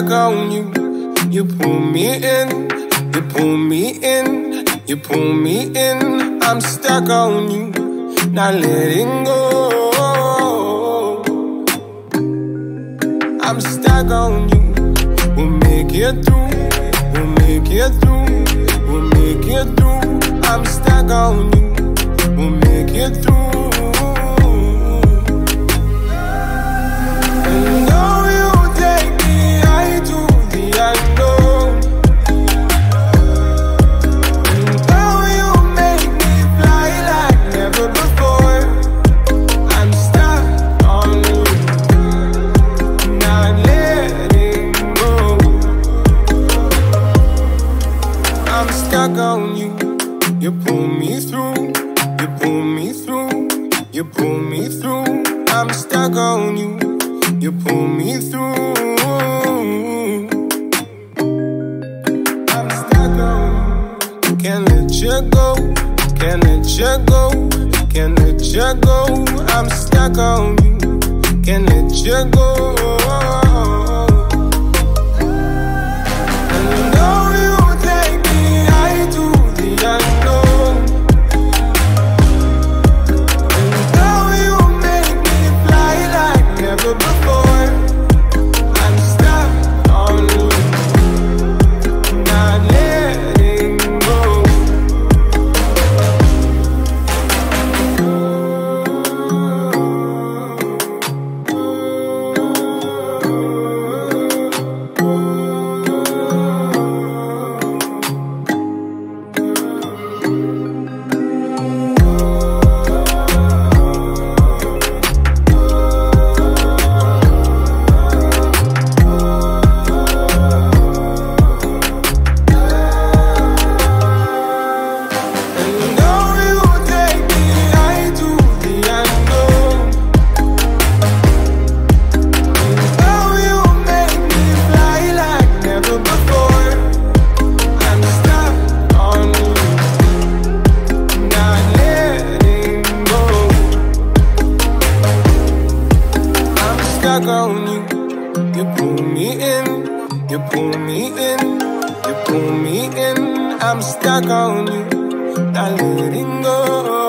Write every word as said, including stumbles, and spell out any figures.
stuck on you. You pull me in, you pull me in, you pull me in. I'm stuck on you, not letting go. I'm stuck on you. We'll make it through, we'll make it through, we'll make it through. I'm stuck on you, we'll make it through. And though you take me high to the unknown, and though you make me fly like never before, I'm stuck on you, not letting go. I'm stuck on you. You pull me through, you pull me through, you pull me through. I'm stuck on you. You pull me through. I'm stuck on you. Can't let you go, can't let you go, can't let you go. I'm stuck on you. Can't let you go. And though you take me high to the unknown, and though you make me fly like never before, I'm stuck on you, not letting go. Stuck on you. You pull me in, you pull me in, you pull me in. I'm stuck on you, not letting go.